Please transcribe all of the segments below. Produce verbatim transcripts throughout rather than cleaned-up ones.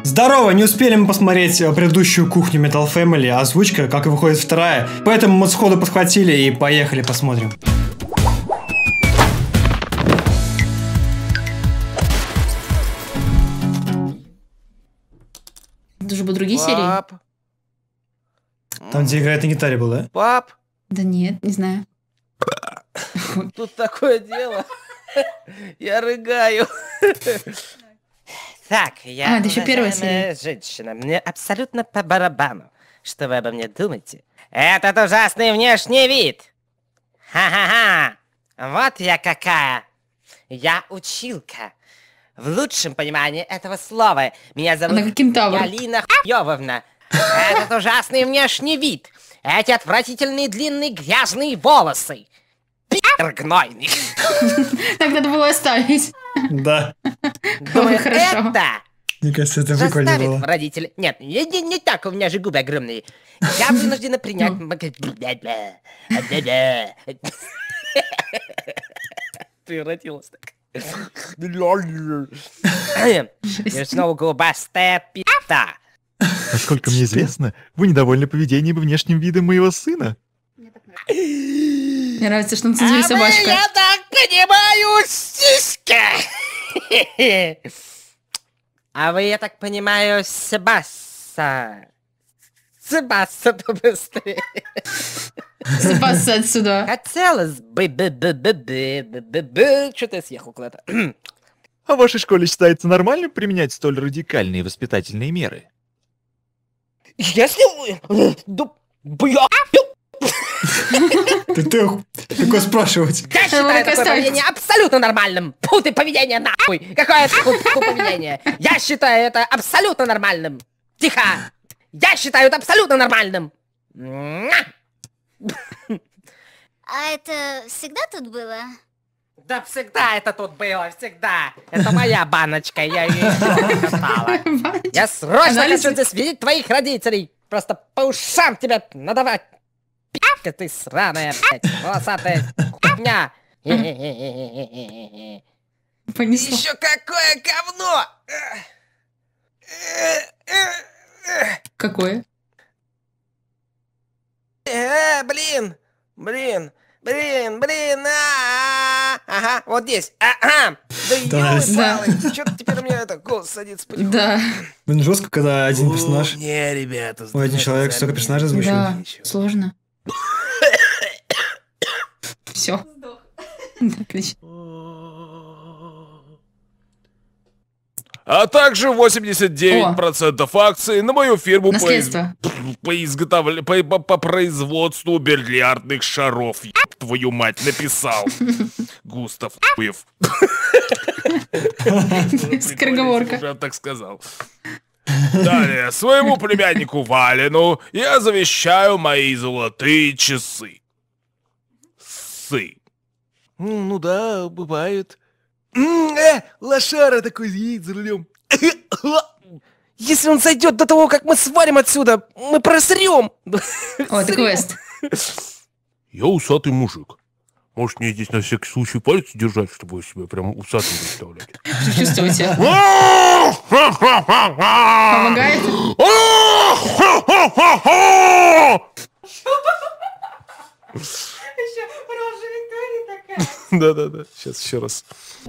Здорово, не успели мы посмотреть предыдущую кухню Metal Family, озвучка, как и выходит вторая. Поэтому мы сходу подхватили и поехали посмотрим. Это же бы другие Пап. серии. Там, где играет на гитаре был, да? Пап! Да нет, не знаю. Тут такое дело. Я рыгаю. Так, я, а, это еще первая серия. Женщина, мне абсолютно по барабану, что вы обо мне думаете. Этот ужасный внешний вид. Ха-ха-ха. Вот я какая. Я училка. В лучшем понимании этого слова. Меня зовут Галина Хуёвовна. Этот ужасный внешний вид. Эти отвратительные длинные грязные волосы. Пи***р гнойный. Так надо было оставить. Да. Думаю, это... Мне кажется, это прикольно было. Родители... Нет, не, не, не так, у меня же губы огромные. Я вынуждена принять... Превратилась так. Я снова губастая пи***та. Насколько мне известно, вы недовольны поведением и внешним видом моего сына. Мне нравится, что он цензует собачка. Я так понимаю, сиська. А вы, я так понимаю, Себаса. Себаса побыстрее. Себаса отсюда. Хотелось бы... Что-то я съехал куда-то. А в вашей школе считается нормальным применять столь радикальные воспитательные меры? Если вы... Бля... Ты такой спрашивать. Я считаю такое поведение абсолютно нормальным. Фу ты, поведение нахуй. Какое это поведение? Я считаю это абсолютно нормальным. Тихо. Я считаю это абсолютно нормальным. А это всегда тут было? Да всегда это тут было, всегда. Это моя баночка, я ее достала. Я срочно хочу здесь видеть твоих родителей. Просто по ушам тебя надавать. Пи***ка ты сраная, блядь, волосатая хуйня. Понесло. Еще какое говно! Какое? Э, блин, блин, блин, блин, ага, вот здесь, ага, да ёлы-палы, что-то теперь у меня это голос садится потихоньку. Да. Блин, жестко, когда один персонаж... Не, ребята, Ой, один человек столько персонажей озвучивает. Да, сложно. Все. Отлично. А также восемьдесят девять процентов акций на мою фирму по, из... по, изготовля... по... По... по производству бильярдных шаров. Еб твою мать, написал. Густав Хуев. Скороговорка. Я так сказал. Далее, своему племяннику Валину я завещаю мои золотые часы. Сы. Ну да, бывает. Э, лошара такой едет за рулем. Если он зайдет до того, как мы сварим отсюда, мы просрем. О, это квест. Я усатый мужик. Может, мне здесь на всякий случай палец держать, чтобы вы себя прям усатым представлять? Что чувствуете? Помогает? Да-да-да, сейчас еще раз.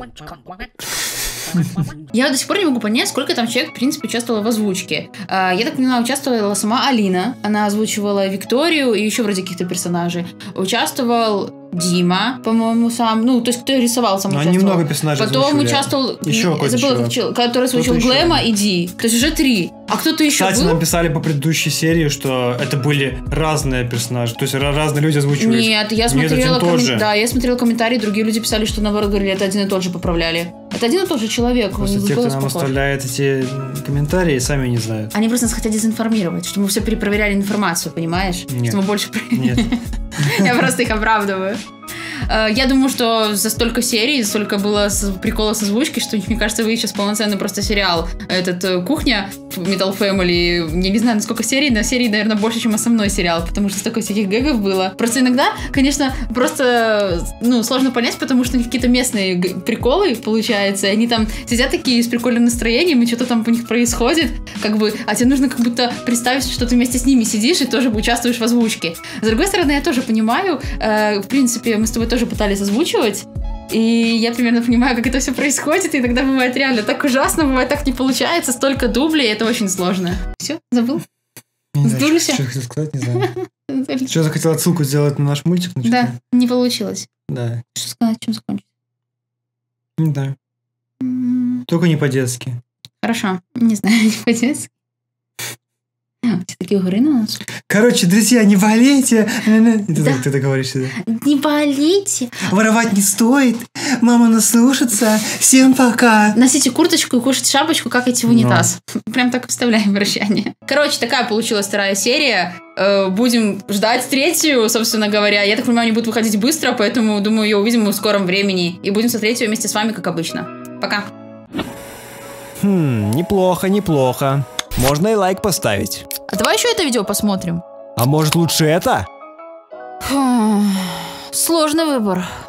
Я до сих пор не могу понять, сколько там человек, в принципе, участвовало в озвучке. Я так поняла, участвовала сама Алина. Она озвучивала Викторию и еще вроде каких-то персонажей. Участвовал Дима, по-моему, сам. Ну, то есть, кто рисовал, сам участвовал. Немного персонажей Потом озвучивали. участвовал... Еще какой-то забыла, человек. Который озвучил Глэма и Ди. То есть, уже три. А кто-то еще Кстати, был? нам писали по предыдущей серии, что это были разные персонажи. То есть, разные люди озвучивали. Нет, я смотрела... Ком... Да, я смотрела комментарии, другие люди писали, что, наоборот, говорили, это один и тот же поправляли. Это один и тот же человек. Просто те, кто нам похож. Оставляет эти комментарии, сами не знают. Они просто нас хотят дезинформировать, чтобы мы все перепроверяли информацию, понимаешь? Нет. Что мы больше... Нет. Я просто их оправдываю. Я думаю, что за столько серий, столько было приколов с озвучкой, что, мне кажется, вы сейчас полноценный просто сериал. Этот «Кухня» Metal Family, я не знаю, на сколько серий, на серии, наверное, больше, чем основной сериал, потому что столько всяких гэгов было. Просто иногда, конечно, просто, ну, сложно понять, потому что какие-то местные приколы, получается, они там сидят такие с прикольным настроением, и что-то там у них происходит, как бы, а тебе нужно как будто представить, что ты вместе с ними сидишь и тоже участвуешь в озвучке. С другой стороны, я тоже понимаю, э, в принципе, мы с тобой тоже пытались озвучивать, и я примерно понимаю, как это все происходит, и иногда бывает реально так ужасно, бывает так не получается, столько дублей, это очень сложно. Все, забыл? Не знаю, что, что я хотел сказать, не знаю. Что я захотел отсылку сделать на наш мультик? Да, не получилось. Да. Что сказать, чем закончить? Не знаю. Только не по-детски. Хорошо, не знаю, не по-детски. Все такие угры на нас. Короче, друзья, не болейте. Ты, да. ты, ты говоришь сюда. Не болейте. Воровать не стоит. Мама наслушается. Всем пока. Носите курточку и кушайте шапочку, как идти в унитаз. Но. Прям так вставляем прощание. Короче, такая получилась вторая серия. Будем ждать третью, собственно говоря. Я так понимаю, они будут выходить быстро, поэтому, думаю, ее увидим в скором времени. И будем смотреть ее вместе с вами, как обычно. Пока. Хм, неплохо, неплохо. Можно и лайк поставить. А давай еще это видео посмотрим. А может лучше это? Сложный выбор.